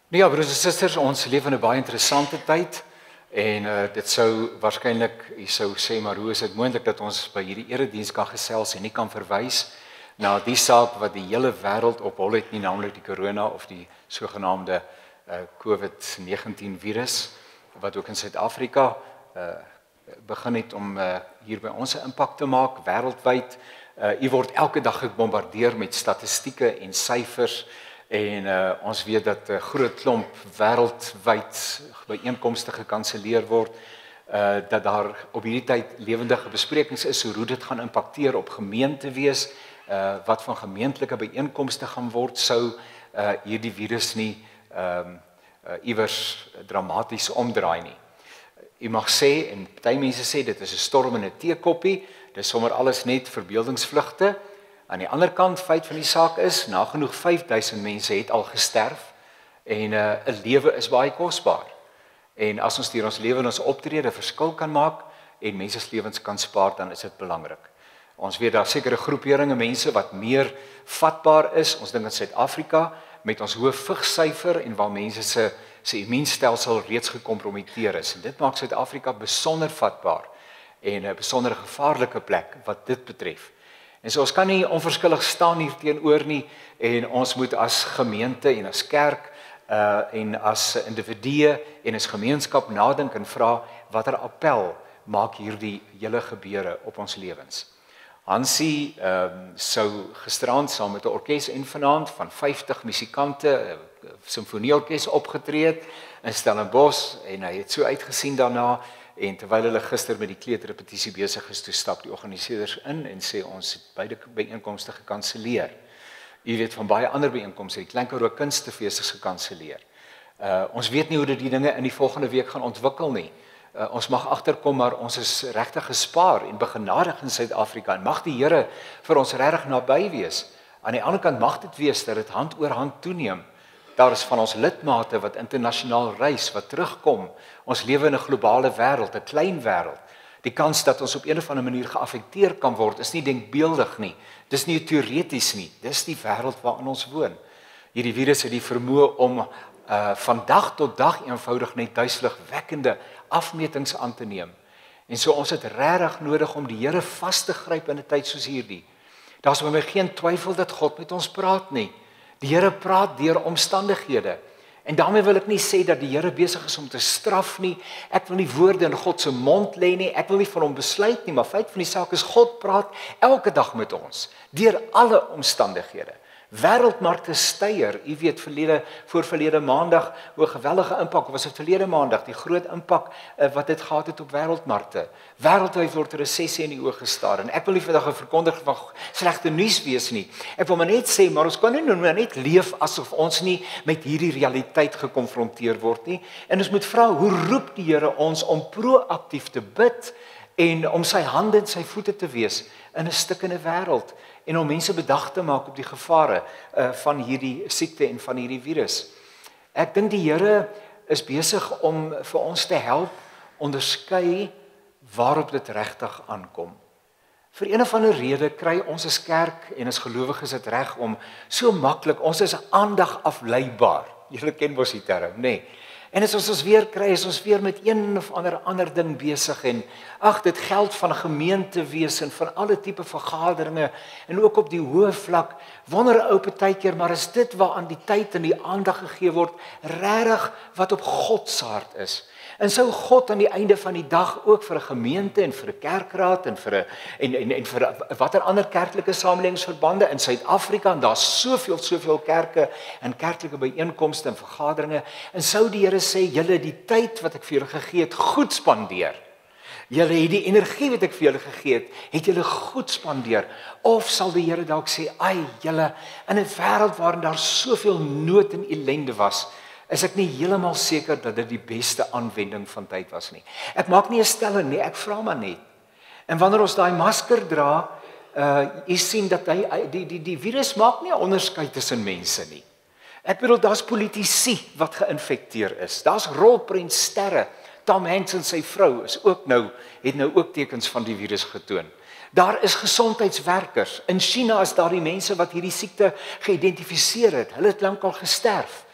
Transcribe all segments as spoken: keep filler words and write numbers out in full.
Nou ja, broers en susters, ons leef in 'n baie interessante tyd en uh, dit sou waarskynlik, jy sou sê, maar hoe is dit moontlik dat ons by hierdie erediens kan gesels en nie kan verwys na die saak wat die hele wêreld op hol het, nie naamlik die corona of die sogenaamde uh, COVID negentien virus wat ook in Suid-Afrika uh, begin het om uh, hier by ons 'n impak te maak wêreldwyd. Uh, u word elke dag gebombardeer met statistieke en syfers. En uh, ons weet dat 'n uh, groot klomp wêreldwyd byeenkomste gekanselleer word, uh, dat daar op hierdie tyd lewendige besprekings is hoe dit gaan impakteer op gemeente wees, uh, wat van gemeentelike byeenkomste gaan word sou uh, hierdie virus nie um, uh, iewers dramaties omdraai nie. U mag sê, en party mense sê dit is 'n storm in 'n teekoppie, dis sommer alles net verbeeldingsvlugte. Aan die ander kant, feit van die saak is, nagenoeg vyf duisend mense het al gesterf en 'n uh, lewe is baie kosbaar. En as ons deur ons lewe en ons optrede verskil kan maak en mense se lewens kan spaar, dan is dit belangrik. Ons weet daar sekere groeperinge mense wat meer vatbaar is. Ons dink in Suid-Afrika met ons hoë vigsyfer en waar mense se se immuunstelsel reeds gekompromiteer is. En dit maak Suid-Afrika besonder vatbaar en 'n besonder gevaarlike plek wat dit betref. En so ons kan nie onverskillig staan hier teenoor nie en ons moet as gemeente en as kerk uh, en as individue en as gemeenskap nadink en vra watter appel maak hierdie hele gebeure op ons lewens. Hansie um, sou gisterand saam met 'n orkes en vanaand van vyftig musikante, 'n simfonieorkes opgetree het in Stellenbosch en hy het so uitgesien daarna. En terwyl hulle gister met die kleuterrepetisie besig is, toe stap die organiseerders in en sê ons het beide byeenkomste gekanselleer. U weet van baie ander byeenkomste, die Klein Karoo Kunstefees is gekanselleer. Uh, ons weet nie hoe dit die dinge in die volgende week gaan ontwikkel nie. Uh, ons mag agterkom, maar ons is regtig gespaar en begenadig in Suid-Afrika en mag die Here vir ons regtig naby wees. Aan die ander kant mag dit wees dat dit hand oor hand toeneem. Daar is van ons lidmate wat internasionaal reis, wat terugkom. Ons lewe in 'n globale wêreld, 'n klein wêreld. Die kans dat ons op een of ander manier geaffekteer kan word, is nie denkbeeldig nie. Dis nie teoreties nie. Dis die wêreld waarin ons woon. Hierdie virus het die vermoë om uh, van dag tot dag eenvoudig net duiseligwekkende afmetings aan te neem. En so ons het regtig nodig om die Here vas te gryp in 'n tyd soos hierdie. Daar's by my geen twyfel dat God met ons praat nie. Die Here praat deur omstandighede. En daarmee wil ek nie sê dat die Here besig is om te straf nie. Ek wil nie woorde in God se mond lê nie. Ek wil nie van hom besluit nie, maar feit van die saak is God praat elke dag met ons deur alle omstandighede. Wêreldmarkte styer. U weet verlede voor verlede maandag hoe 'n geweldige impak was dit verlede maandag, die groot impak uh, wat dit gehad het op wêreldmarkte. Wêreldwyd word 'n resessie in die oë gestaar en ek wil nie vandag 'n verkondiger van slegte nuus wees nie. Ek wil maar net sê, maar ons kan nie nou net leef asof ons nie met hierdie realiteit gekonfronteer word nie. En ons moet vra, hoe roep die Here ons om proaktief te bid en om sy hande en sy voete te wees in 'n stikkende wêreld en om mense bedag te maak op die gevare uh, van hierdie siekte en van hierdie virus. Ek dink die Here is besig om vir ons te help onderskei waarop dit regtig aankom. Vir een of ander rede kry ons as kerk en as gelowiges dit reg om so maklik, ons is aandag afleibaar. Julle ken mos die term, nê? Nee. En as ons ons weer kry, is ons weer met een of ander ander ding besig en ag, dit geld van gemeentewese en van alle tipe vergaderinge en ook op die hoë vlak. Wonder 'n ou partykeer, maar is dit waaraan die tyd en die aandag gegee word regtig wat op God se hart is? En sou God aan die einde van die dag ook vir 'n gemeente en vir 'n kerkraad en vir 'n en en en vir watter ander kerklike samelingsverbande in Suid-Afrika, en daar's soveel soveel kerke en kerklike byeenkomste en vergaderinge, en sou die Here sê, julle die tyd wat ek vir julle gegee het goed spandeer. Julle het die energie wat ek vir julle gegee het, het julle goed spandeer. Of sal die Here dalk sê, ai, julle in 'n wêreld waarin daar soveel nood en ellende was, is ek nie heeltemal seker dat dit die beste aanwending van tyd was nie. Ek maak nie 'n stelling nie, ek vra maar net. En wanneer ons daai masker dra, uh jy sien dat hy die die die virus maak nie 'n onderskeid tussen mense nie. Ek bedoel, daar's politici wat geïnfekteer is. Daar's rolprentsterre. Tom Hanks en sy vrou is ook nou het nou ook tekens van die virus getoon. Daar is gesondheidswerkers. In China is daar die mense wat hierdie siekte geïdentifiseer het. Hulle het lankal gesterf.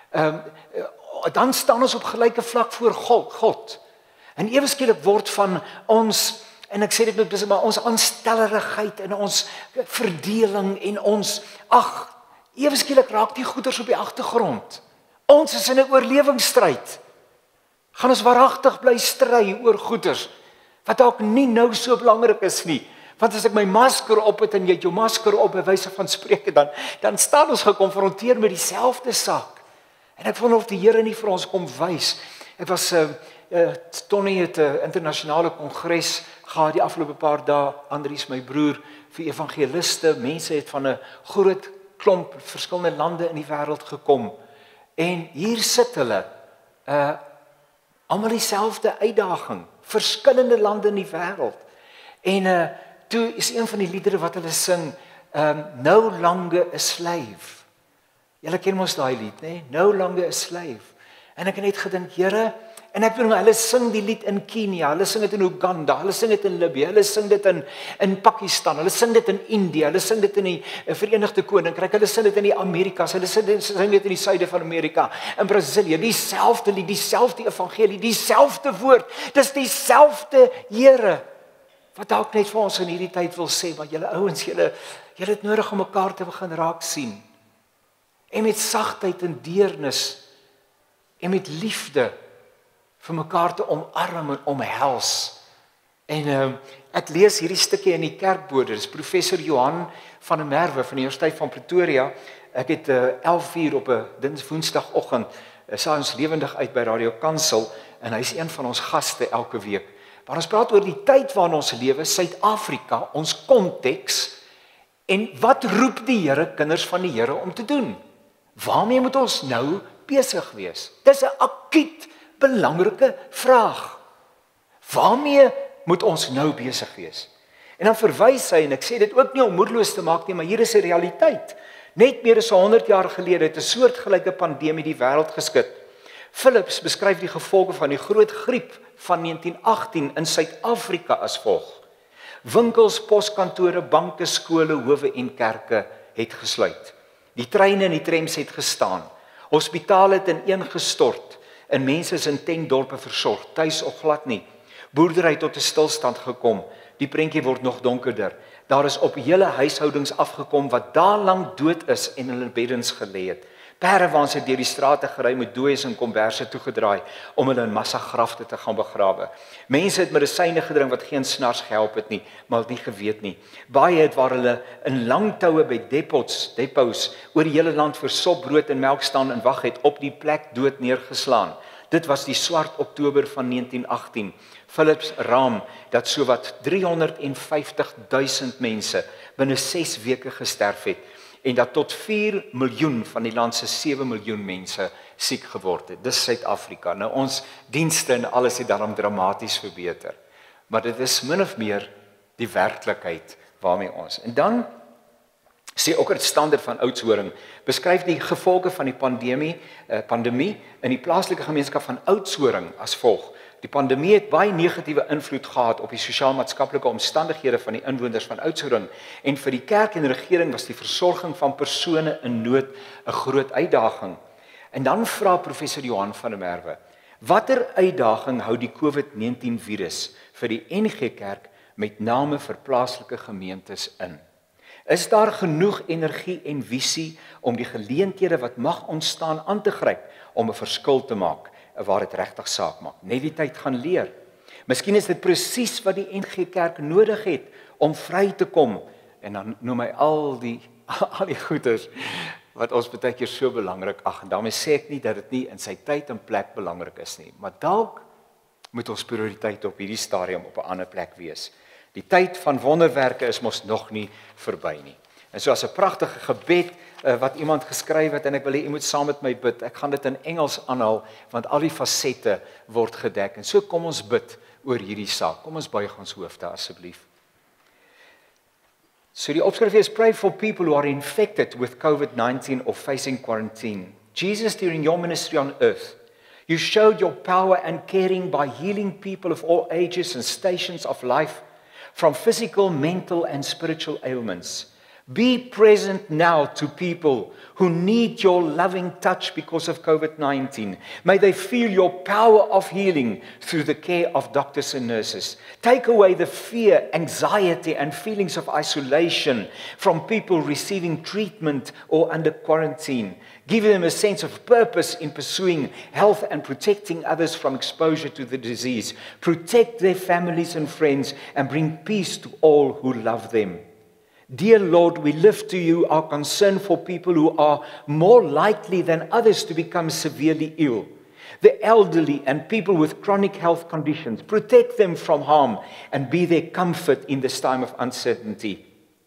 Ehm um, dan staan ons op gelyke vlak voor God. God. En ewe skielik word van ons, en ek sê dit met besin, maar ons aanstellerigheid en ons verdeling en ons, ag, ewe skielik raak die goeders op die agtergrond. Ons is in 'n oorlewingsstryd. Gaan ons waaragtig bly stry oor goeders wat dalk nie nou so belangrik is nie. Want as ek my masker op het en jy het jou masker op by wyse van spreke, dan dan staan ons gekonfronteer met dieselfde saak. En ek wonder of die Here nie vir ons kom wys. Ek was 'n uh, uh, Tony het 'n uh, internasionale kongres gehad die afgelope paar dae. Andries, my broer, vir evangeliste, mense het van 'n groot klomp verskillende lande in die wêreld gekom. En hier sit hulle, uh almal dieselfde uitdaging, verskillende lande in die wêreld. En uh toe is een van die liedere wat hulle sing, um no longer a slave. Julle ken mos daai lied, nê? No longer a slave. En ek het net gedink, Here, en ek bedoel hulle sing die lied in Kenia, hulle sing dit in Uganda, hulle sing dit in Libië, hulle sing dit in in Pakistan, hulle sing dit in Indië, hulle sing dit in die Verenigde Koninkryk, hulle sing dit in die Amerikas, hulle sing dit, sing dit in die suide van Amerika, in Brasilië, dieselfde lied, dieselfde evangelie, dieselfde woord, dis dieselfde Here wat dalk net vir ons in hierdie tyd wil sê, maar julle ouens, julle julle het nodig om mekaar te begin raak sien. En met sagtheid en deernis en met liefde vir mekaar te omarm en omhels. En uh, ek lees hierdie stukkie in die kerkbode. Dis professor Johan van der Merwe van die Universiteit van Pretoria. Ek het uh, elf uur op 'n dins woensdagoggend uh, saai ons lewendig uit by Radio Kansel en hy's een van ons gaste elke week. Maar ons praat oor die tyd waarin ons lewe, Suid-Afrika, ons konteks, en wat roep die Here kinders van die Here om te doen? Waarmee moet ons nou besig wees? Dis 'n akuut belangrike vraag. Waarmee moet ons nou besig wees? En dan verwys hy, en ek sê dit ook nie om moedeloos te maak nie, maar hier is 'n realiteit. Net meer as honderd jaar gelede het 'n soortgelyke pandemie die wêreld geskit. Philips beskryf die gevolge van die groot griep van negentien agttien in Suid-Afrika as volg. Winkels, poskantore, banke, skole, howe en kerke het gesluit. Die treine en die trams het gestaan. Hospitale het ineengestort en mense is in tentdorpe versorg, tuis of glad nie. Boerdery tot 'n stilstand gekom. Die prentjie word nog donkerder. Daar is op hele huishoudings afgekom wat daelang dood is en hulle beddens gelê het. Paravans het deur die strate gery met dooies en komberse toegedraai om hulle in massagrafte te gaan begrawe. Mense het medisyne gedrink wat geen snars gehelp het nie, maar het nie geweet nie. Baie het waar hulle in lang toue by depots, depots oor die hele land vir sop, brood en melk staan en wag het, op die plek dood neergeslaan. Dit was die swart Oktober van negentien agttien. Philips raam dat sowat driehonderdvyftig duisend mense binne ses weke gesterf het. En dat tot vier miljoen van die land se sewe miljoen mense siek geword het. Dis Suid-Afrika. Nou ons dienste en alles het daarom dramaties verbeter. Maar dit is min of meer die werklikheid waarmee ons. En dan sê ook het standaard van Oudtshoorn beskryf die gevolge van die pandemie, eh, pandemie in die plaaslike gemeenskap van Oudtshoorn as volg. Die pandemie het baie negatiewe invloed gehad op die sosiaal-maatskaplike omstandighede van die inwoners van Oudtshoorn en vir die kerk en regering was die versorging van persone in nood 'n groot uitdaging. En dan vra professor Johan van der Merwe, watter uitdaging hou die COVID negentien virus vir die N G Kerk met name vir plaaslike gemeentes in? Is daar genoeg energie en visie om die geleenthede wat mag ontstaan aan te gryp om 'n verskil te maak? Waar dit regtig saak maak. Net die tyd gaan leer. Miskien is dit presies wat die N G Kerk nodig het om vry te kom. En dan noem hy al die al die goeders wat ons baie keer so belangrik ag. En daarmee sê ek nie dat dit nie in sy tyd en plek belangrik is nie, maar dalk moet ons prioriteit op hierdie stadium op 'n ander plek wees. Die tyd van wonderwerke is mos nog nie verby nie. En so as 'n pragtige gebed uh, wat iemand geskryf het en ek wil hê u moet saam met my bid. Ek gaan dit in Engels aanhaal want al die fasette word gedek. En so kom ons bid oor hierdie saak. Kom ons buig ons hoofde asseblief. So die opskrif is pray for people who are infected with COVID nineteen or facing quarantine. Jesus, during your ministry on earth, you showed your power and caring by healing people of all ages and stations of life from physical, mental and spiritual ailments. Be present now to people who need your loving touch because of COVID nineteen. May they feel your power of healing through the care of doctors and nurses. Take away the fear, anxiety, and feelings of isolation from people receiving treatment or under quarantine. Give them a sense of purpose in pursuing health and protecting others from exposure to the disease. Protect their families and friends and bring peace to all who love them. Dear Lord, we lift to you our concern for people who are more likely than others to become severely ill. The elderly and people with chronic health conditions. Protect them from harm and be their comfort in this time of uncertainty.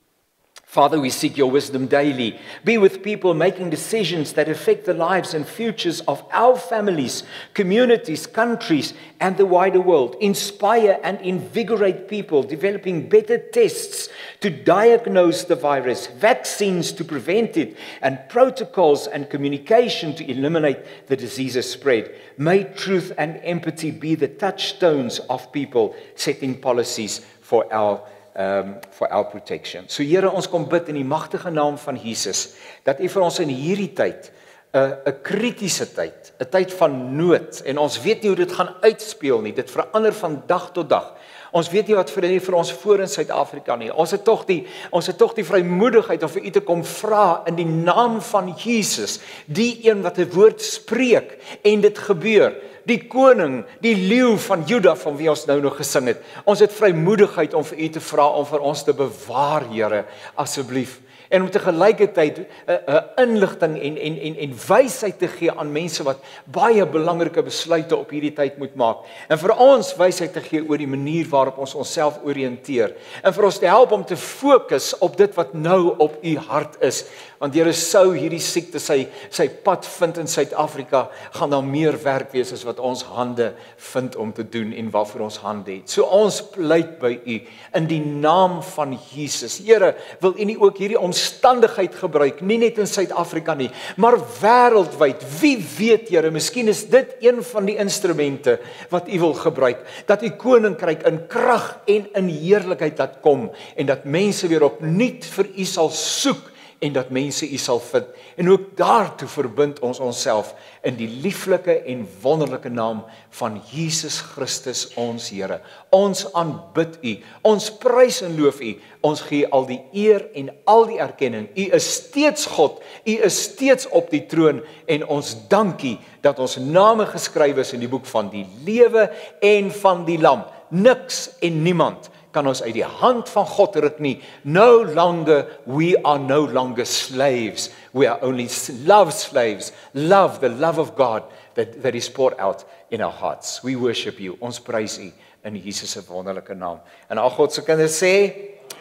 Father, we seek your wisdom daily. Be with people making decisions that affect the lives and futures of our families, communities, countries, and the wider world. Inspire and invigorate people, developing better tests to diagnose the virus, vaccines to prevent it, and protocols and communication to eliminate the disease's spread. May truth and empathy be the touchstones of people setting policies for our Um, for our protection. So Here, ons kom bid in die magtige naam van Jesus, dat U vir ons in hierdie tyd, 'n uh, 'n kritiese tyd, 'n tyd van nood, en ons weet nie hoe dit gaan uitspeel nie, dit verander van dag tot dag. Ons weet nie wat vir die vir ons voor in Suid-Afrika nie. Ons het tog die ons het tog die vrymoedigheid om vir U te kom vra in die naam van Jesus, die een wat 'n woord spreek en dit gebeur. Die koning, die leeu van Juda van wie ons nou nog gesing het. Ons het vrymoedigheid om vir U te vra om vir ons te bewaar, Here, asseblief. En om tegelijkertijd 'n uh, uh, inligting en, en, en, en wysheid te gee aan mense wat baie belangrike besluite op hierdie tyd moet maak. En vir ons wysheid te gee oor die manier waarop ons onsself oriënteer. En vir ons te help om te fokus op dit wat nou op U hart is. Want Here, sou hierdie siekte sy, sy pad vind in Suid-Afrika, gaan daar meer werk wees as wat ons hande vind om te doen en waarvoor ons hande het. So ons pleit by U in die naam van Jesus. Here, wil U nie ook hierdie omstandigheid gebruik, nie net in Suid-Afrika nie, maar wêreldwyd. Wie weet, Here, miskien is dit een van die instrumente wat U wil gebruik, dat U koninkryk in krag en in heerlikheid laat kom, en dat mense weer opnuut vir U sal soek, en dat mense U sal vind. En ook daartoe verbind ons onsself in die lieflike en wonderlike naam van Jesus Christus ons Here. Ons aanbid U, ons prys en loof U, ons gee al die eer en al die erkenning. U is steeds God, U is steeds op die troon, en ons dank U dat ons name geskryf is in die boek van die lewe en van die lam. Niks en niemand kan ons uit die hand van God ruk nie. No longer, we are no longer slaves. We are only love slaves. Love, the love of God that, that is poured out in our hearts. We worship you. Ons prys U in Jesus se wonderlike naam. En al God se kinders sê,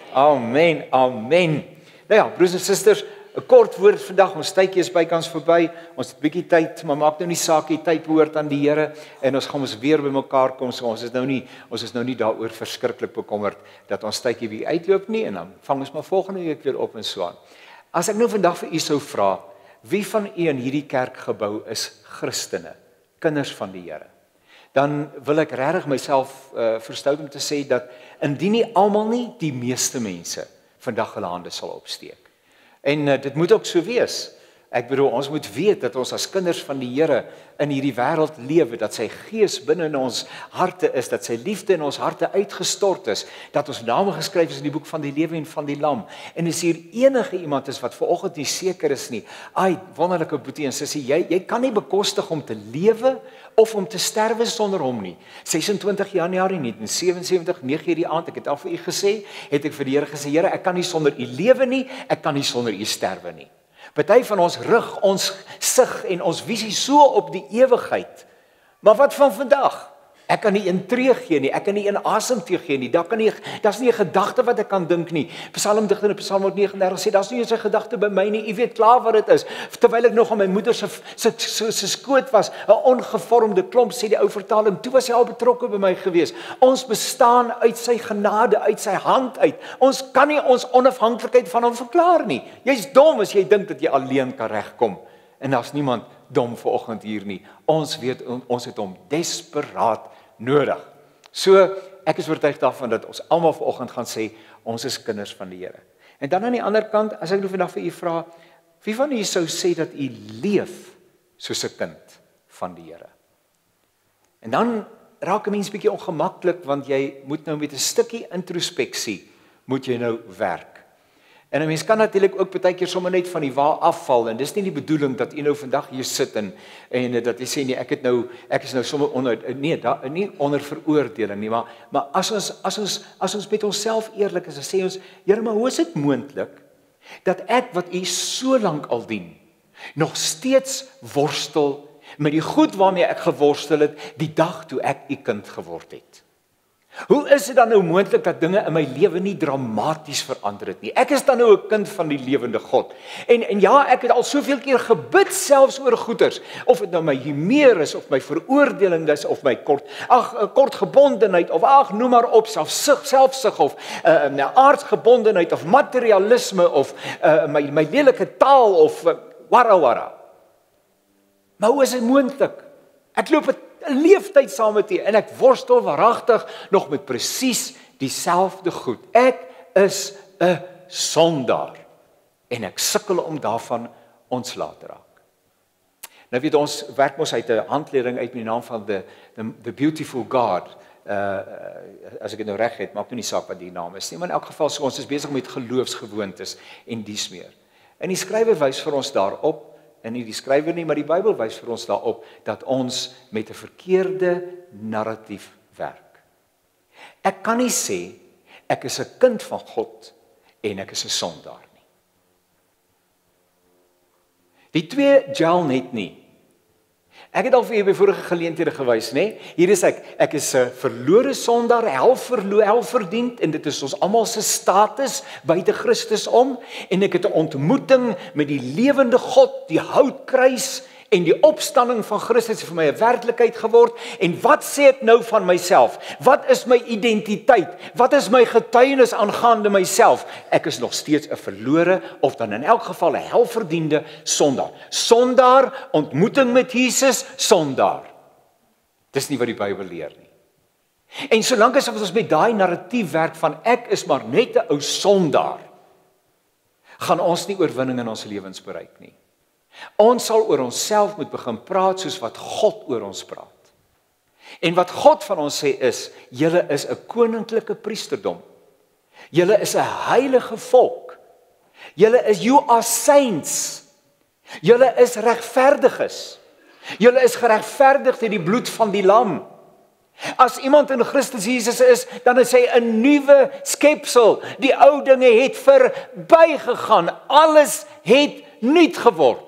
amen, amen. Nou ja, broers en susters, 'n kort woord vandag, ons tydjie is bykans verby, ons het 'n bietjie tyd, maar maak nou nie saak, die tyd behoort aan die Here, en ons gaan ons weer by mekaar kom, so ons is nou nie, ons is nou nie daaroor verskriklik bekommerd, dat ons tydjie weer uitloop nie, en dan vang ons maar volgende week weer op en so aan. As ek nou vandag vir u sou vra, wie van u in hierdie kerkgebou is Christene, kinders van die Here? Dan wil ek regtig myself uh, verstout om te sê, dat indien nie almal nie, die meeste mense vandag hulle hande sal opsteek. En uh, dit moet ook so wees. Ek bedoel, ons moet weet dat ons as kinders van die Here in hierdie wêreld lewe, dat sy gees binne in ons harte is, dat sy liefde in ons harte uitgestort is, dat ons name geskryf is in die boek van die lewe en van die lam. En as hier enige iemand is wat vanoggend nie seker is nie, ai, wonderlike boetie en sussie, jy, jy kan nie bekostig om te lewe of om te sterwe sonder hom nie. ses en twintig Januarie negentien sewensewentig, nege uur die aand, ek het al vir u gesê, het ek vir die Here gesê, Here, ek kan nie sonder u lewe nie, ek kan nie sonder u sterwe nie. Party van ons rig ons sig en ons visie so op die ewigheid. Maar wat van vandag? Ek kan nie een tree gee nie, ek kan nie een asemteug gee nie. Daar kan nie, daar's nie 'n gedagte wat ek kan dink nie. Psalmdigter in Psalm honderd negenendertig sê, daar's nie eens 'n gedagte by my nie. U weet klaar wat dit is. Terwyl ek nog aan my moeder se se se, se skoot was, 'n ongevormde klomp, sê die ou vertaling, toe was hy al betrokke by my gewees. Ons bestaan uit sy genade, uit sy hand uit. Ons kan nie ons onafhanklikheid van hom verklaar nie. Jy's dom as jy dink dat jy alleen kan regkom. En daar's niemand dom vanoggend hier nie. Ons weet, ons het hom desperaat nodig. So, ek is oortuig daarvan dat ons almal vanoggend gaan sê, ons is kinders van die Here. En dan aan die ander kant, as ek nou vandag vir u vra, wie van u sou sê dat u leef soos 'n kind van die Here? En dan raak 'n mens bietjie ongemaklik, want jy moet nou met 'n stukkie introspeksie moet jy nou werk. En 'n mens kan natuurlik ook baie keer sommer net van die wa afval, en dis nie die bedoeling dat u nou vandag hier sit en en dat jy sê nee, ek het nou ek is nou sommer onder nee, da, nie onder veroordeling nie, maar maar as ons as ons as ons met onsself eerlik is, dan sê ons, Here, maar hoe is dit moontlik dat ek wat u so lank al dien, nog steeds worstel met die goed waarmee ek geworstel het die dag toe ek u kind geword het? Hoe is dit dan nou moontlik dat dinge in my lewe nie dramaties verander het nie? Ek is dan nou 'n kind van die lewende God. En en ja, ek het al soveel keer gebid selfs oor goeters, of dit nou my humeur is of my veroordeling is of my kort ag kortgebondenheid of ag noem maar op, selfsug, selfsug of 'n uh, 'n aardsgebondenheid of materialisme of uh, my my lelike taal of uh, wara wara. Maar hoe is dit moontlik? Ek loop 'n leeftyd saam met U en ek worstel waaragtig nog met presies dieselfde goed. Ek is 'n sondaar en ek sukkel om daarvan ontslae te raak. Nou weet ons werk mos uit 'n handleiding uit met die naam van the the, the Beautiful God. Uh as ek dit nou reg het, maak nou nie saak wat die naam is nie, maar in elk geval so ons is besig met geloofsgewoontes en dies meer. En die skrywer wys vir ons daarop, en nie die skrywer nie, maar die Bybel wys vir ons daarop dat ons met 'n verkeerde narratief werk. Ek kan nie sê ek is 'n kind van God en ek is 'n sondaar nie. Die twee gel net nie. Ek het al vir julle by vorige geleenthede gewys, nê? Hier is ek, ek is 'n verlore sondaar, hel verlo, hel verdien, en dit is ons almal se status buite Christus om, en ek het 'n ontmoeting met die lewende God, die houtkruis en die opstanding van Christus vir my 'n werklikheid geword. En wat sê ek nou van myself? Wat is my identiteit? Wat is my getuienis aangaande myself? Ek is nog steeds 'n verlore, of dan in elk geval 'n helverdiende sondaar. Sondaar, ontmoeting met Jesus, sondaar. Dis nie wat die Bybel leer nie. En solank as ons met daai narratief werk van ek is maar net 'n ou sondaar, gaan ons nie oorwinning in ons lewens bereik nie. Ons sal oor onsself moet begin praat soos wat God oor ons praat. En wat God van ons sê is, julle is 'n koninklike priesterdom. Julle is 'n heilige volk. Julle is you are saints. Julle is regverdiges. Julle is geregverdig deur die bloed van die lam. As iemand in Christus Jesus is, dan is hy 'n nuwe skepsel. Die ou dinge het verbygegaan. Alles het nuut geword.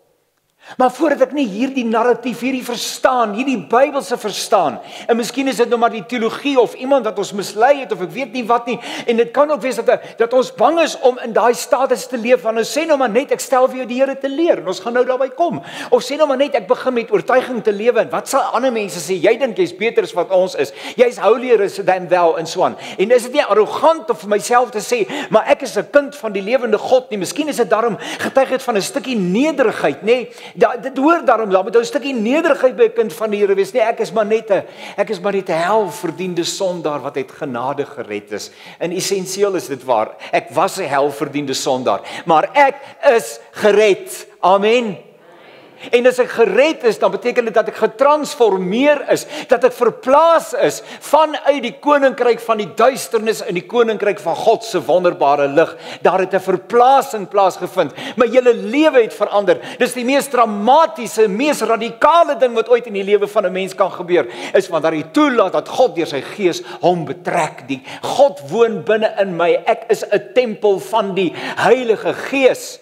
Maar voordat ek nie hierdie narratief, hierdie verstaan, hierdie Bybelse verstaan, en miskien is dit nou maar die teologie of iemand wat ons mislei het, of ek weet nie wat nie, en dit kan ook wees dat, dat ons bang is om in daai status te leef, want ons sê nou maar net, ek stel vir jou die Here te leer, en ons gaan nou daarby kom, of sê nou maar net, ek begin met oortuiging te lewe, en wat sal ander mense sê, jy dink jy's beter as wat ons is, jy's holier than thou, en so aan, en is dit nie arrogant of vir myself te sê, maar ek is 'n kind van die lewende God nie, miskien is dit daarom getuig van 'n stukkie nederigheid, nê, Da, dit hoor daarom, daar moet 'n stukkie nederigheid by 'n kind van die Here wees. Nee, ek is maar net 'n ek is maar net 'n helverdiende sondaar wat uit genade gered is. In essensieel is dit waar. Ek was 'n helverdiende sondaar, maar ek is gered. Amen. En as ek gered is, dan beteken dit dat ek getransformeer is, dat ek verplaas is vanuit die koninkryk van die duisternis in die koninkryk van God se wonderbare lig. Daar het 'n verplasing plaasgevind. My hele lewe het verander. Dis die mees dramatiese, mees radikale ding wat ooit in die lewe van 'n mens kan gebeur, is wanneer hy toelaat dat God deur sy gees hom betrek. Die God woon binne in my. Ek is 'n tempel van die Heilige Gees.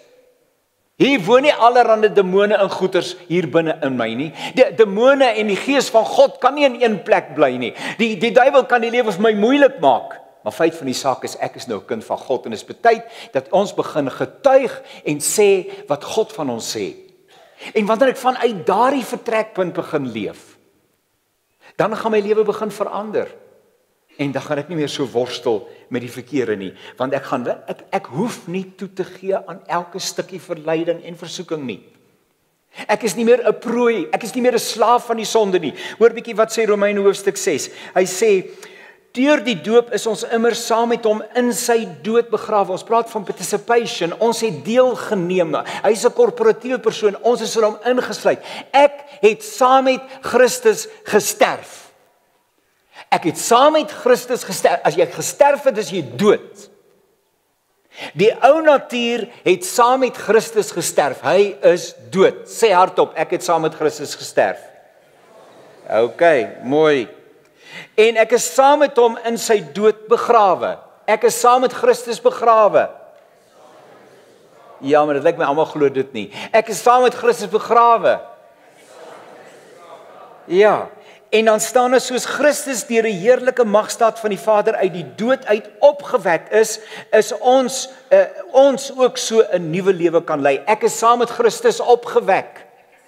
Hier woon nie allerhande demone en goeters hier binne in my nie. Die demone en die gees van God kan nie in een plek bly nie. Die die duiwel kan die lewe vir my moeilik maak. Maar feit van die saak is, ek is nou 'n kind van God, en dit is tyd dat ons begin getuig en sê wat God van ons sê. En wanneer ek vanuit daardie vertrekpunt begin leef, dan gaan my lewe begin verander. En dan gaan ek nie meer so worstel met die verkeerde nie, want ek gaan ek ek hoef nie toe te gee aan elke stukkie verleiding en versoeking nie. Ek is nie meer 'n prooi, ek is nie meer 'n slaaf van die sonde nie. Hoor bietjie wat sê Romeine hoofstuk ses. Hy sê Deur die doop is ons immer saam met hom in sy dood begrawe. Ons praat van participation, ons het deelgeneem. Hy is 'n korporatiewe persoon, ons is in hom ingesluit. Ek het saam met Christus gesterf. Ek het saam met Christus gesterf. As jy gesterf het, is jy dood. Die ou natuur het saam met Christus gesterf. Hy is dood. Sê hardop, ek het saam met Christus gesterf. OK, mooi. En ek is saam met hom in sy dood begrawe. Ek is saam met Christus begrawe. Ja, maar dit lyk my almal glo dit nie. Ek is saam met Christus begrawe. Ja. En dan staan daar soos Christus deur die heerlike magstaat van die Vader uit die dood uit opgewek is, is ons uh, ons ook so 'n nuwe lewe kan lei. Ek is saam met Christus opgewek.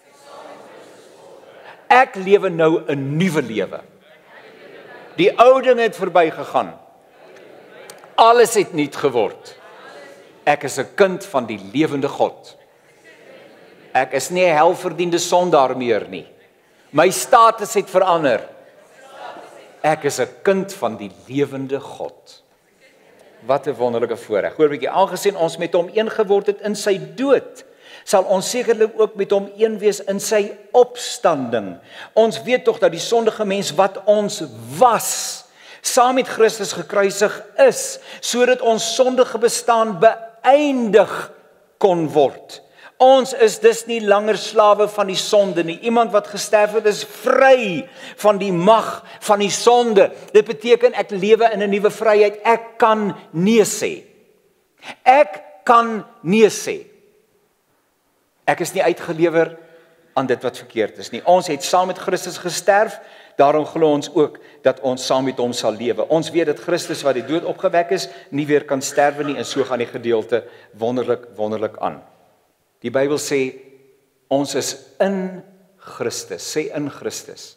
Ek lewe nou 'n nuwe lewe. Die ou dinge het verbygegaan. Alles het nuut geword. Ek is 'n kind van die lewende God. Ek is nie 'n helverdiende sondaar meer nie. My status het verander. Ek is 'n kind van die lewende God. Wat 'n wonderlike voorreg. Hoor 'n bietjie, aangesien ons met hom een geword het in sy dood, sal ons sekerlik ook met hom een wees in sy opstanding. Ons weet tog dat die sondige mens wat ons was, saam met Christus gekruisig is, sodat ons sondige bestaan beëindig kon word. Ons is dus nie langer slawe van die sonde nie. Iemand wat gesterf het is vry van die mag van die sonde. Dit beteken ek lewe in 'n nuwe vryheid. Ek kan nee sê. Ek kan nee sê. Ek is nie uitgelewer aan dit wat verkeerd is nie. Ons het saam met Christus gesterf, daarom glo ons ook dat ons saam met hom sal lewe. Ons weet dat Christus wat die dood opgewek is, nie weer kan sterwe nie, en so gaan die gedeelte wonderlik, wonderlik aan. Die Bybel sê, ons is in Christus. Sê in Christus.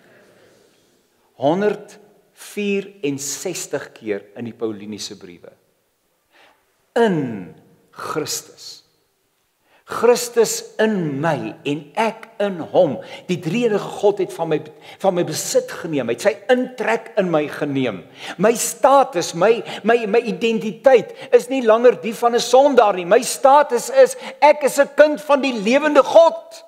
honderd vyf en sestig keer in die Pauliniese briewe. In Christus. Christus in my en ek in hom. Die drie-enige God het van my, van my besit geneem. Hy het sy intrek in my geneem. My status, my, my, my identiteit is nie langer die van 'n sondaar nie. My status is, ek is 'n kind van die lewende God.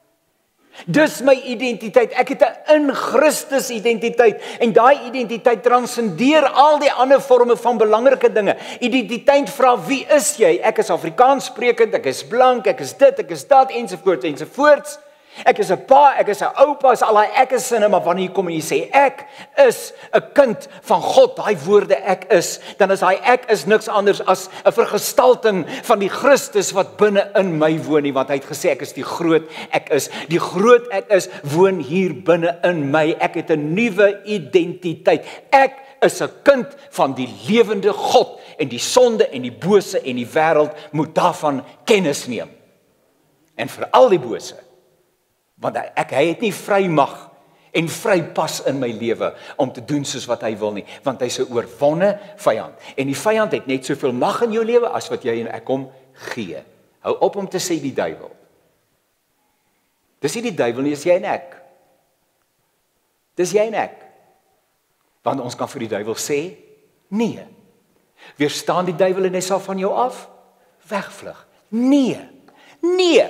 Dis my identiteit. Ek het 'n in Christus identiteit. En daai identiteit transcendeer al die ander vorme van belangrike dinge. Identiteit vra, wie is jy? Ek is Afrikaans sprekend, ek is blank, ek is dit, ek is dat, ensovoorts, ensovoorts. Ek is 'n pa, ek is 'n oupa, is al daai ek is sinne, maar wanneer jy kom en jy sê, ek is 'n kind van God, daai woorde ek is, dan is daai ek is niks anders as 'n vergestalting van die Christus wat binne in my woon nie, want hy het gesê, ek is die groot ek is. Die groot ek is, woon hier binne in my. Ek het 'n nuwe identiteit. Ek is 'n kind van die lewende God, en die sonde en die bose en die wêreld moet daarvan kennis neem. En vir al die bose, want ek, hy het nie vry mag en vry pas in my lewe om te doen soos wat hy wil nie, want hy's 'n oorwonne vyand. En die vyand het net soveel mag in jou lewe as wat jy en ek hom gee. Hou op om te sê die duiwel. Dis nie die duiwel nie, dis jy en ek. Dis jy en ek. Want ons kan vir die duiwel sê, nee. Weerstaan die duiwel en hy sal van jou af wegvlug. Nee. Nee.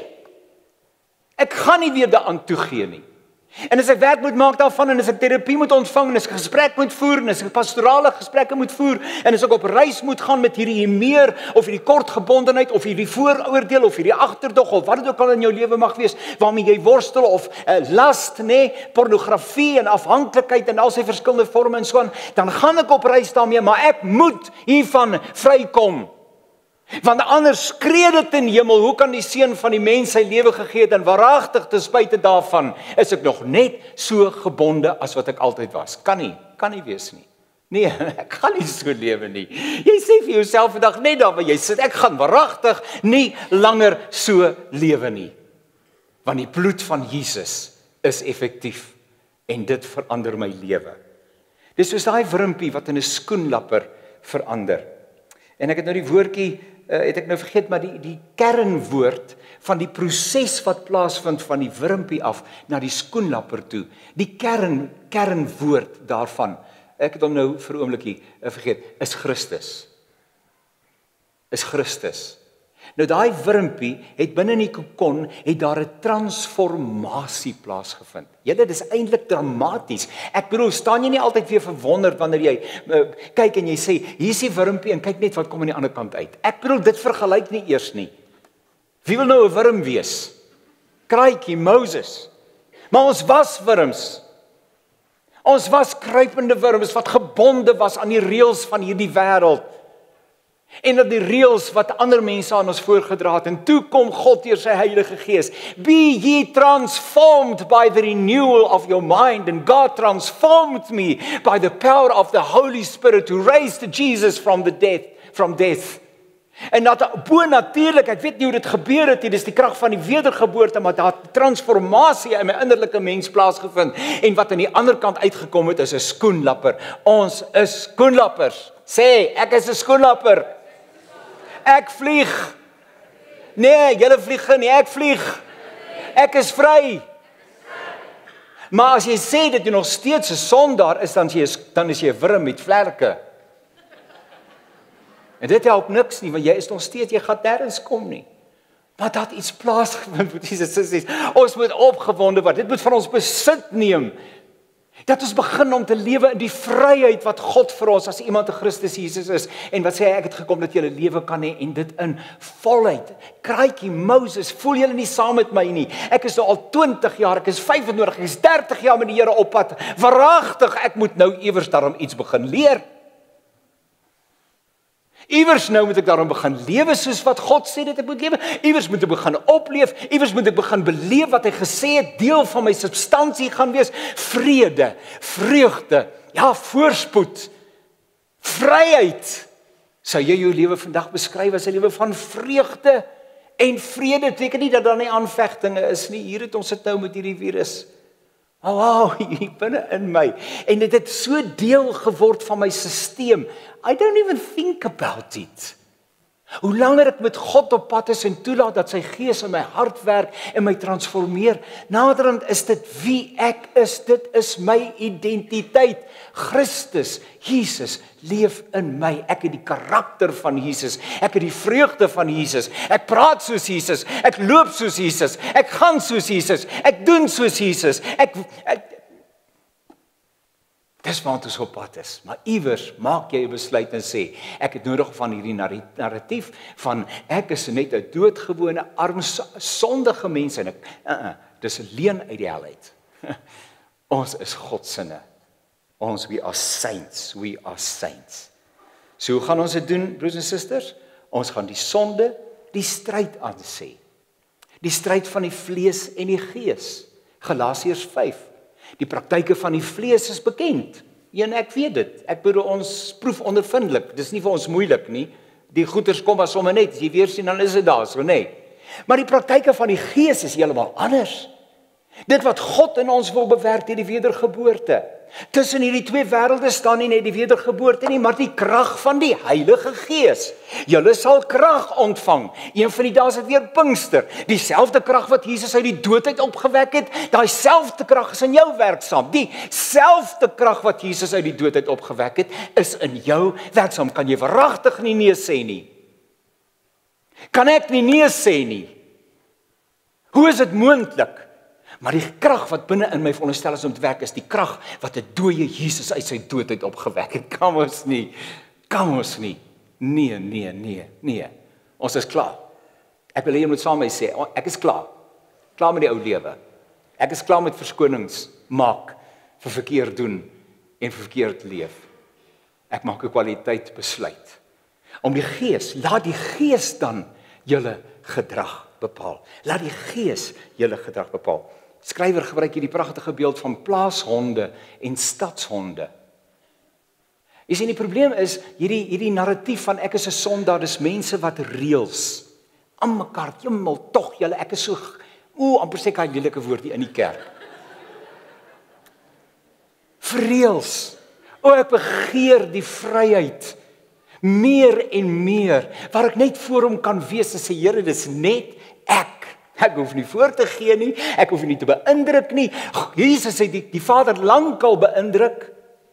Ek gaan nie weer daaraan toegee nie. En as ek werk moet maak daarvan, en as ek terapie moet ontvang, en as ek gesprek moet voer, en as ek pastorale gesprekke moet voer, en as ek op reis moet gaan met hierdie meer, of hierdie kortgebondenheid, of hierdie vooroordeel, of hierdie agterdog, of wat dit ook al in jou lewe mag wees, waarmee jy worstel, of uh, last, nee, pornografie en afhanklikheid, en al sy verskillende vorme en so aan, dan gaan ek op reis daarmee, maar ek moet hiervan vrykom. Want anders skree dit in hemel, hoe kan die seun van die mens sy lewe gegee het, en waaragtig ten spyte daarvan, is ek nog net so gebonde as wat ek altyd was. Kan nie, kan nie wees nie. Nee, ek gaan nie so lewe nie. Jy sê vir jouself vandag net daar waar jy sit, ek gaan waaragtig nie langer so lewe nie. Want die bloed van Jesus is effektief, en dit verander my lewe. Dis soos daai wurmpie wat in 'n skoenlapper verander. En ek het nou die woordjie, uh, het ek nou vergeet, maar die, die kernwoord van die proses wat plaasvind van die wurmpie af na die skoenlapper toe. Die kern, kernwoord daarvan ek het hom nou vir 'n oombliekie vergeet, is Christus. Is Christus. Nou daai wurmpie het binne in die kokon het daar 'n transformasie plaasgevind. Julle, dis eintlik dramaties. Ek bedoel, staan jy nie altyd weer verwonderd wanneer jy uh, kyk en jy sê, hier is die wurmpie en kyk net wat kom aan die ander kant uit. Ek bedoel, dit vergelyk nie eers nie. Wie wil nou 'n wurm wees? Kraaitjie, Moses. Maar ons was wurms. Ons was kruipende wurms wat gebonde was aan die reëls van hierdie wêreld. En dat die reëls wat ander mense aan ons voorgedra het, en toe kom God deur sy Heilige Gees. Be ye transformed by the renewal of your mind, and God transformed me by the power of the Holy Spirit who raised Jesus from the death, from death. En dat bo natuurlik, ek weet nie hoe dit gebeur het nie, dis die krag van die wedergeboorte, maar daar het transformasie in my innerlike mens plaasgevind, en wat aan die ander kant uitgekom het, is 'n skoenlapper. Ons is skoenlappers. Sê, ek is 'n skoenlapper. Ek vlieg. Nee, julle vlieg nie, ek vlieg. Ek is vry. Maar as jy sê dat jy nog steeds 'n sondaar is, dan is jy, dan is jy 'n wurm met vlerke. En dit help niks nie, want jy is nog steeds, jy gaan nêrens kom nie. Maar dat iets plaasgevind met Jesus sê, ons moet opgewonde word. Dit moet van ons besit neem. Dat ons begin om te lewe in die vryheid wat God vir ons as iemand te Christus Jesus is. En wat sê hy, ek het gekom dat julle lewe kan hê en dit in volheid. Kraaitjie, Moses, voel julle nie saam met my nie? Ek is nou al twintig jaar, ek is vyfentwintig, ek is dertig jaar met die Here op pad. Waaragtig, ek moet nou iewers daarom iets begin leer. Iewers nou moet ek daarom begin lewe soos wat God sê dat ek moet lewe. Iewers moet ek begin opleef. Iewers moet ek begin beleef wat hy gesê het, deel van my substansie gaan wees. Vrede, vreugde, ja, voorspoed, vryheid. Sou jy jou lewe vandag beskryf as 'n lewe van vreugde en vrede? Beteken nie dat daar nie aanvegtinge is nie. Hier het ons dit nou met hierdie virus. Oh, wow, hier binne in my. En dit het so deel geword van my stelsel. I don't even think about it. Hoe langer ek met God op pad is en toelaat dat sy Gees in my hart werk en my transformeer, naderhand is dit wie ek is, dit is my identiteit. Christus, Jesus, leef in my. Ek het die karakter van Jesus, ek het die vreugde van Jesus, ek praat soos Jesus, ek loop soos Jesus, ek gaan soos Jesus, ek doen soos Jesus, ek, ek dis wat ons op pad is, maar iewers maak jy 'n besluit en sê, ek het nodig van hierdie narratief van ek is net 'n doodgewone, arm, sondige mens en ek, uh -uh, dis 'n leuen uit die hel uit. Ons is God se sinne. Ons, we are saints, we are saints. So hoe gaan ons dit doen, broers en susters? Ons gaan die sonde, die stryd aansê. Die stryd van die vlees en die gees. Galasiërs vyf. Die praktyke van die vlees is bekend. En ek weet dit. Ek bedoel ons proef ondervindelik. Dis nie vir ons moeilik nie. Die goeters kom maar sommer net. As jy weer sien dan is dit daar, so nê. Nee. Maar die praktyke van die gees is heeltemal anders. Dit wat God in ons wil bewerk deur die wedergeboorte. Tussen hierdie twee wêrelde staan nie net die wedergeboorte nie, maar die krag van die Heilige Gees. Julle sal krag ontvang. Een van die dae is dit weer Pinkster. Dieselfde krag wat Jesus uit die dood uit opgewek het, daai selfde krag is in jou werksaam. Dieselfde krag wat Jesus uit die dood uit opgewek het, is in jou werksaam. Kan jy verragtig nie nee sê nie? Kan ek nie nee sê nie? Hoe is dit moontlik? Maar die krag wat binne in my veronderstel is om te werk, is die krag wat 'n dooie Jesus uit sy dood uit opgewek het. Kan ons nie. Kan ons nie. Nee, nee, nee, nee. Ons is klaar. Ek wil hê jy moet saam met my sê, ek is klaar. Klaar met die ou lewe. Ek is klaar met verskonings maak vir verkeerd doen en vir verkeerd leef. Ek maak 'n kwaliteit besluit. Om die Gees, laat die Gees dan julle gedrag bepaal. Laat die Gees julle gedrag bepaal. Skrywer gebruik hier die pragtige beeld van plaashonde en stadshonde. Jy sien, die probleem is, hierdie, hierdie narratief van ek is 'n sondaar, dis mense wat reëls, aan mekaar, jemmel, tog julle, ek is so, oe, amper sê ek hy lelike woord hier in die kerk. Vreels, o, ek begeer die vryheid, meer en meer, waar ek net voor hom kan wees en sê, Here, dis net ek. Ek hoef nie voor te gee nie, ek hoef nie te beïndruk nie. Jesus het die, die Vader lankal beïndruk.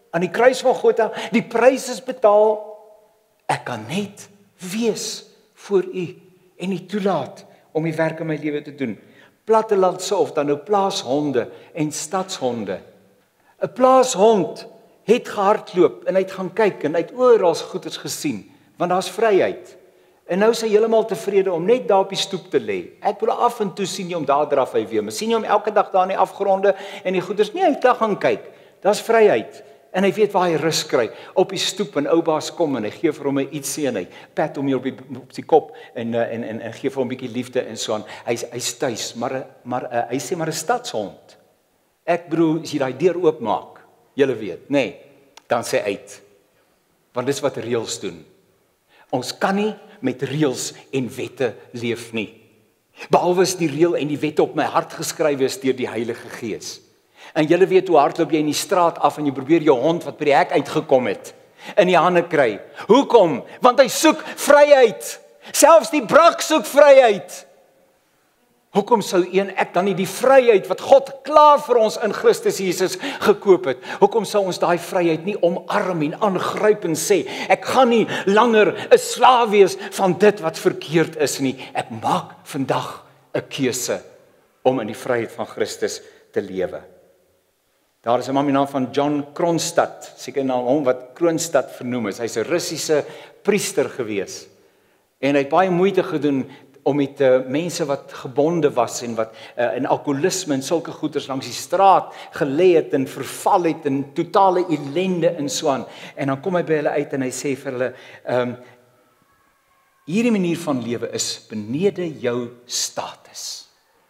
aan die kruis van Golgotha, die prys is betaal. Ek kan net wees voor U en U toelaat om die werk in my lewe te doen. Plattelandse of dan nou plaashonde en stadshonde. 'n Plaashond het gehardloop en hy het gaan kyk en hy het oral goeders gesien, want daar's vryheid. En nou is hy heeltemal tevrede om net daar op die stoep te lê. Ek wil af en toe sien jy hom daar draf hy weer. Maar sien jy hom elke dag daar in die afgronde en die goeders? Nee, hy het daar gaan kyk. Daar's vryheid. En hy weet waar hy rus kry. Op die stoep en ou baas kom en hy gee vir hom 'n ietsie en hy pat hom hier op die op die kop en en en, en gee vir hom 'n bietjie liefde en so aan. Hy's hy's tuis, maar maar uh, hy sê maar 'n stadshond. Ek bedoel as jy daai deur oopmaak, julle weet, nê, nee, dan sê uit. Want dis wat reëls doen. Ons kan nie met reëls en wette leef nie. Behalwe as die reël en die wette op my hart geskryf is deur die Heilige Gees. En julle weet hoe hardloop jy in die straat af en jy probeer jou hond wat by die hek uitgekom het in die hande kry. Hoekom? Want hy soek vryheid. Selfs die brak soek vryheid. Hoekom sou een ek dan nie die vryheid wat God klaar vir ons in Christus Jesus gekoop het? Hoekom sou ons daai vryheid nie omarm en aangryp en sê, ek gaan nie langer 'n slaaf wees van dit wat verkeerd is nie. Ek maak vandag 'n keuse om in die vryheid van Christus te lewe. Daar is 'n man met die naam van John Kronstadt, seker na hom wat Kroonstad vernoem is. Hy's 'n Russiese priester gewees. En hy het baie moeite gedoen om met uh, mense wat gebonde was en wat uh, in alkoholisme en sulke goeters langs die straat gelê het en verval het in totale ellende en so aan. En dan kom hy by hulle uit en hy sê vir hulle, um, hierdie manier van lewe is benede jou status.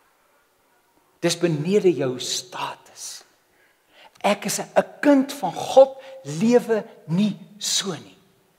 Dis benede jou status. Ek is 'n kind van God, lewe nie so nie.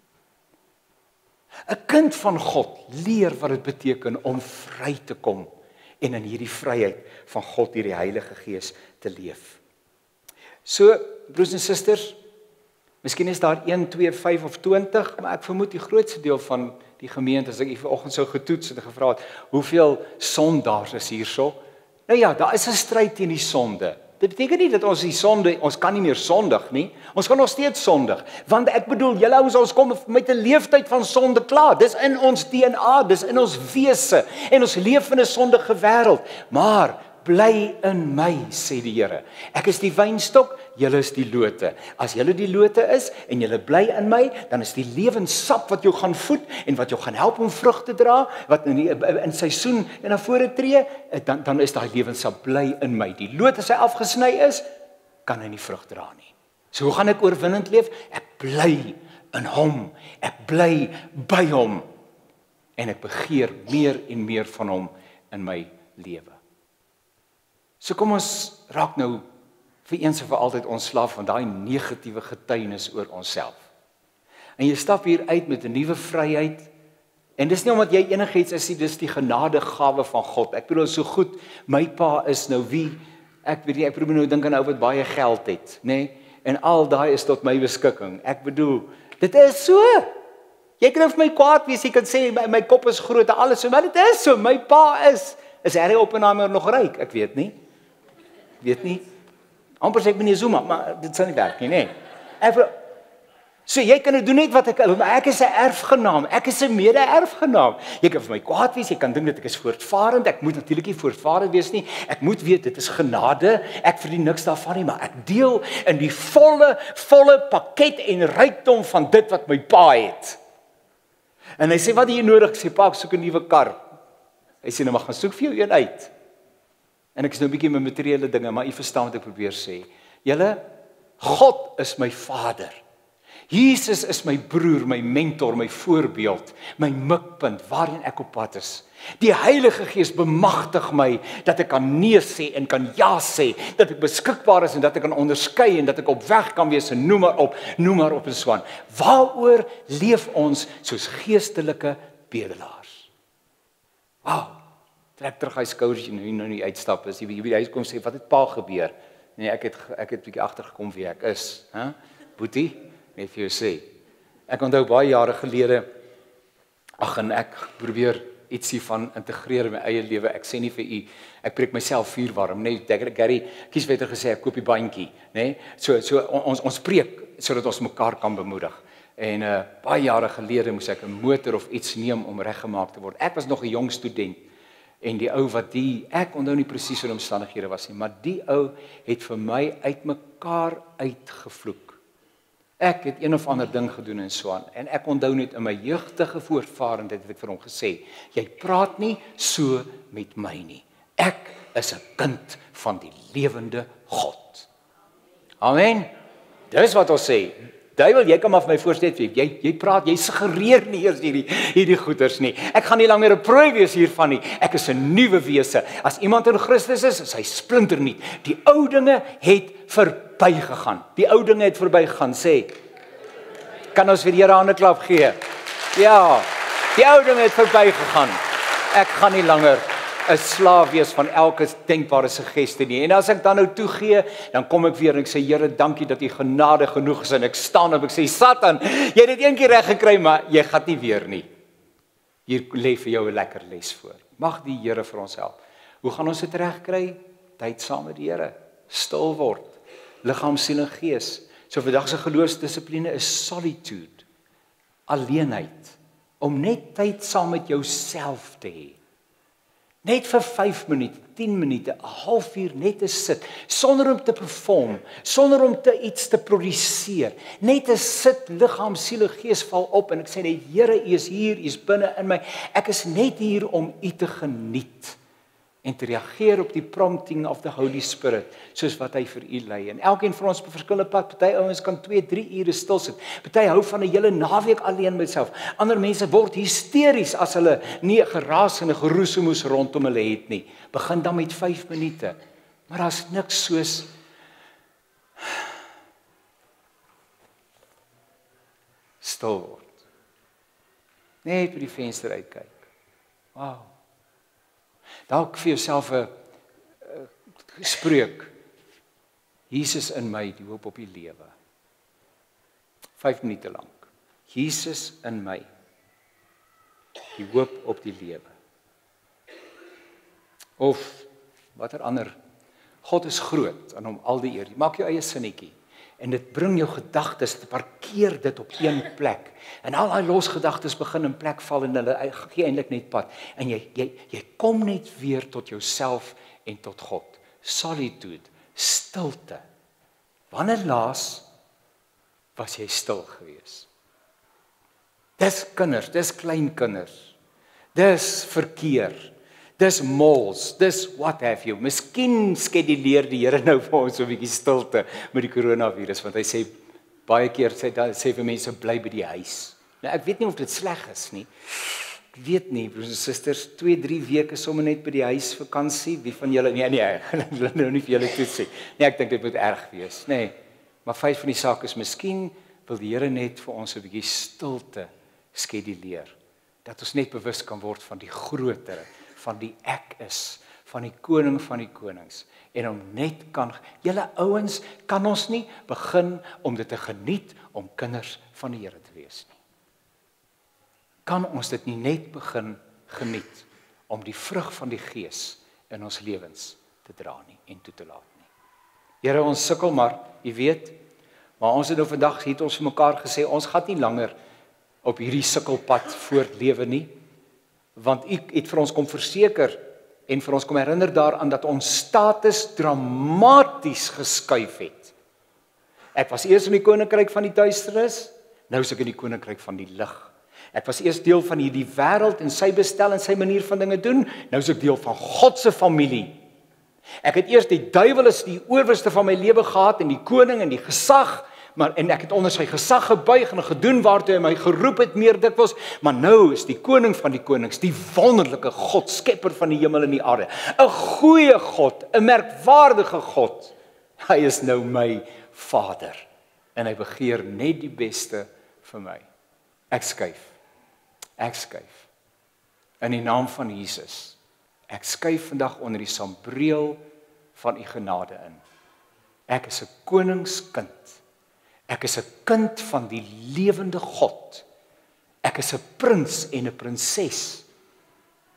'n Kind van God leer wat dit beteken om vry te kom en in hierdie vryheid van God deur die Heilige Gees te leef. So, broers en susters, miskien is daar een, twee, vyf of twintig, maar ek vermoed die grootste deel van die gemeente, as ek vanoggend sou getoets het en gevra het, hoeveel sondaars is hierso? Nou ja, daar is 'n stryd teen die sonde. Dit beteken nie dat ons die sonde, ons kan nie meer sondig nie. Ons kan nog steeds sondig. Want ek bedoel, julle ouens, ons kom met 'n leeftyd van sonde klaar. Dis in ons D N A, dis in ons wese. En ons leef in 'n sondige wêreld. Maar bly in my, sê die Here. Ek is die wynstok, julle is die lote. As julle die lote is en julle bly in my, dan is die lewenssap wat jou gaan voed en wat jou gaan help om vrug te dra, wat in die in seisoen en na vore tree, dan dan is daai lewenssap bly in my. Die loot as hy afgesny is, kan hy nie vrug dra nie. So hoe gaan ek oorwinnend leef? Ek bly in hom. Ek bly by hom en ek begeer meer en meer van hom in my lewe. So kom ons raak nou vir eens en vir altyd ontslaaf van daai negatiewe getuienis oor onsself. En jy stap hier uit met 'n nuwe vryheid. En dis nie omdat jy enigiets is nie, dis die genadegawe van God. Ek bedoel so goed, my pa is nou wie? Ek weet nie, ek probeer nou dink aan ou wat baie geld het, nê? Nee? En al daai is tot my beskikking. Ek bedoel, dit is so. Jy kan vir my kwaad wees, jy kan sê my, my kop is groot en alles so, maar dit is so. My pa is is Harry Oppenheimer nog ryk? Ek weet nie. Weet nie. Amper sê ek meneer Zuma, maar dit sal nie werk nie, nê. Nee. So jy kan doen net wat ek wil, maar ek is 'n erfgenaam, ek is 'n mede-erfgenaam. Jy kan vir my kwaad wees, jy kan dink dat ek is voortvarend, ek moet natuurlik nie voortvarend wees nie. Ek moet weet dit is genade, ek verdien niks daarvan nie, maar ek deel in die volle volle pakket en rykdom van dit wat my pa het. En hy sê wat het jy nodig? Ek sê pa, ek soek 'n nuwe kar. Hy sê nou maar gaan soek vir jou een uit. En ek is nou 'n bietjie met materiële dinge, maar u verstaan wat ek probeer sê. Julle, God is my Vader. Jesus is my broer, my mentor, my voorbeeld, my mikpunt waarheen ek op pad is. Die Heilige Gees bemagtig my dat ek kan nee sê en kan ja sê, dat ek beskikbaar is en dat ek kan onderskei en dat ek op weg kan wees en noem maar op, noem maar op en so aan. Waaroor leef ons soos geestelike bedelaars? Wow, trek terug hy skouers en nou nou nie uitstap is. Jy by die huis kom sê wat het pa gebeur? Nee, ek het ek het bietjie agtergekom wie ek is, hè? Boetie, net vir jou sê. Ek onthou baie jare gelede, ag en ek probeer ietsie van integreer in my eie lewe. Ek sê nie vir u, ek breek myself vuurwarm, nee, Gary Kieswetter gesê ek koop die bandjie, nê? So so ons ons preek sodat ons mekaar kan bemoedig. En uh, baie jare gelede moes ek 'n motor of iets neem om reggemaak te word. Ek was nog 'n jong student en die ou wat die ek onthou nie presies hoe die omstandighede was nie, maar die ou het vir my uitmekaar uitgevloek. Ek het een of ander ding gedoen in Swaan en ek onthou net in my jeugtige voortvarendheid het ek vir hom gesê, jy praat nie so met my nie. Ek is 'n kind van die lewende God. Amen. Dis wat ons sê. Duiwel, jy kan maar vir my voorstel, jy jy praat, jy suggereer nie eers hierdie hierdie goeders nie. Ek gaan nie langer 'n prooi wees hiervan nie. Ek is 'n nuwe wese. As iemand in Christus is, is hy splinternuut. Die ou dinge het verbygegaan. Die ou dinge het verbygegaan, sê. Kan ons vir die Here 'n hande klap gee? Ja. Die ou dinge het verbygegaan. Ek gaan nie langer 'n slaaf wees van elke denkbare suggestie nie. En as ek dan nou toegee, dan kom ek weer en ek sê, Here, dankie dat U genade genoeg is. En ek staan op, ek sê, Satan, jy het dit een keer reg gekry, maar jy gaan nie weer nie. Hier lê vir jou 'n lekker les voor. Mag die Here vir ons help. Hoe gaan ons dit regkry? Tyd saam met die Here. Stil word. Liggaam, siel en gees. So vandag se geloofsdissipline is solitude. Alleenheid. Om net tyd saam met jouself te hê. Net vir vyf minute, tien minute, 'n halfuur net te sit, sonder om te perform, sonder om te iets te produseer. Net te sit, liggaam, siel en gees val op en ek sê net, Here, U is hier, U is binne in my. Ek is net hier om U te geniet en te reageer op die prompting of the Holy Spirit, soos wat hy vir U lei. En elkeen van ons op 'n verskillende pad, party ouens kan twee, drie ure stil sit. Party hou van 'n hele naweek alleen met self. Ander mense word hysteries as hulle nie geraas en 'n geroesemoes rondom hulle het nie. Begin dan met vyf minute. Maar daar's niks soos stil word. Net by die venster uitkyk. Wow. Dalk vir jouself 'n spreuk. Jesus in my, die hoop op die lewe. vyf minute lank. Jesus in my, die hoop op die lewe. Of watter ander, God is groot en hom al die eer. Maak jou eie sinnetjie en dit bring jou gedagtes, te parkeer dit op een plek. En al daai los gedagtes begin in plek val en hulle gee eintlik net pad. En jy jy jy kom net weer tot jouself en tot God. Solitude, stilte. Wanneer laas was jy stil gewees? Dis kinders, dis klein kinders. Dis verkeer. Dis malls, dis what have you. Miskien skeduleer die Here nou vir ons so 'n bietjie stilte met die coronavirus, want hy sê baie keer sê hy sê vir mense bly by die huis. Nou ek weet nie of dit sleg is nie. Ek weet nie, broers en susters, twee, drie weke sommer net by die huis vakansie. Wie van julle nee nee, ek wil nou nie vir julle toe sê. Nee, ek dink dit moet erg wees, nê. Nee, maar feit van die saak is miskien wil die Here net vir ons 'n bietjie stilte skeduleer. Dat ons net bewus kan word van die grotere, van die ek is, van die koning van die konings, en om net kan, julle ouens, kan ons nie begin om dit te geniet, om kinders van die Here te wees nie. Kan ons dit nie net begin geniet, om die vrug van die Gees in ons lewens te dra nie, en toe te laat nie. Here, ons sukkel maar, jy weet, maar ons het nou vandag, het ons vir mekaar gesê, ons gaan nie langer op hierdie sukkelpad voortlewe nie, want U het vir ons kom verseker en vir ons kom herinner daaraan dat ons status dramaties geskuif het. Ek was eers in die koninkryk van die duisternis, nou is ek in die koninkryk van die lig. Ek was eers deel van hierdie wêreld en sy bestel en sy manier van dinge doen, nou is ek deel van God se familie. Ek het eers die duiwel as die oorwiste van my lewe gehad en die koning en die gesag, maar en ek het onder sy gesag gebuig en gedoen waartoe hy my geroep het meer dikwels, maar nou is die koning van die konings, die wonderlike God, skepper van die hemel en die aarde, 'n goeie God, 'n merkwaardige God. Hy is nou my Vader en hy begeer net die beste vir my. Ek skuif. Ek skuif. In die naam van Jesus. Ek skuif vandag onder die sambreel van U genade in. Ek is 'n koningskind. Ek is 'n kind van die lewende God. Ek is 'n prins en 'n prinses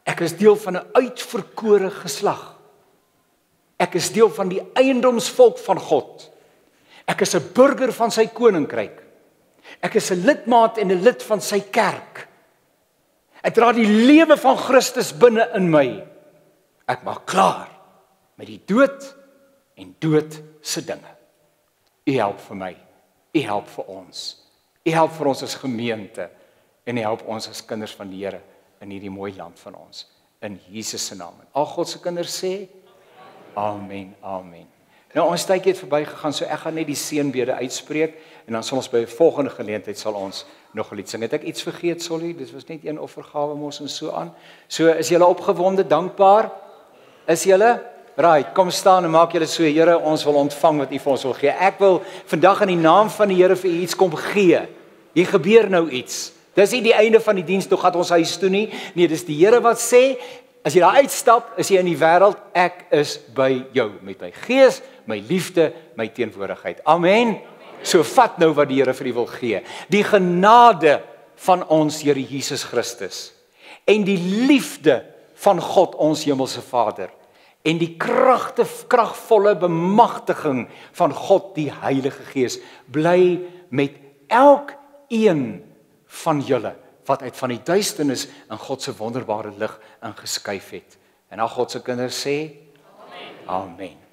Ek is deel van 'n uitverkore geslag. Ek is deel van die eiendomsvolk van God. Ek is 'n burger van sy koninkryk. Ek is 'n lidmaat en 'n lid van sy kerk. Ek dra die lewe van Christus binne in my. Ek maak klaar met die dood en dood se dinge. U help vir my. U help vir ons. U help vir ons as gemeente en u help ons as kinders van die Here in hierdie mooi land van ons. In Jesus se naam. Al God se kinders sê amen, amen. Nou ons tydjie het verbygegaan, so ek gaan net die seënbede uitspreek en dan sal ons by 'n volgende geleentheid sal ons nog iets sing. Het ek iets vergeet, Solly? Dit was net een offergawe mos en so aan. So is julle opgewonde, dankbaar? Is julle? Right, kom staan en maak julle so, Here, ons wil ontvang wat U vir ons wil gee. Ek wil vandag in die naam van die Here vir U iets kom gee. Hier gebeur nou iets. Dis nie die einde van die diens, toe gaan ons huis toe nie. Nee, dis die Here wat sê, as jy daar uitstap, is jy in die wêreld, ek is by jou met my gees, my liefde, my teenwoordigheid. Amen. So vat nou wat die Here vir u wil gee. Die genade van ons Here Jesus Christus en die liefde van God ons hemelse Vader en die kragte kragvolle bemagtiging van God die Heilige Gees bly met elkeen van julle wat uit van die duisternis in God se wonderbare lig ingeskuif het. En al God se kinders sê amen. Amen.